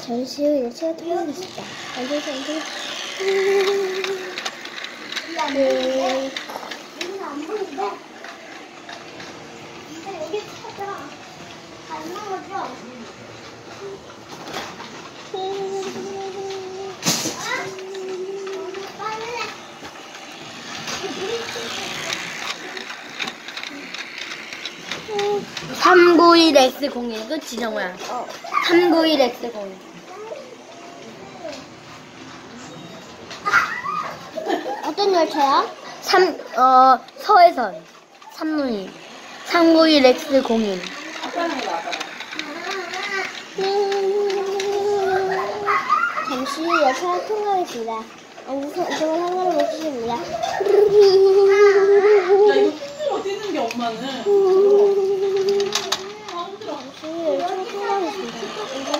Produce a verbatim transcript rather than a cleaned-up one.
잠시 후 열차가 통과하겠습니다. 안녕히 계세요. 네. 여기는 안 보이는데? 근데 여기 찾아. 안 나오죠? 삼구일 엑스 공일 그치 정우야? 어. 삼구일 엑스 공일 어떤 열차야? 삼, 어, 서해선 삼문이 삼구일 엑스 공일 잠시 후 열차가 통과하겠습니다. 앉아서 이쪽으로 상관을 못 주십니다. 야, 이거 힘들어, 뛰는 게 엄마는. 잠시 후 열차가 통과하겠습니다.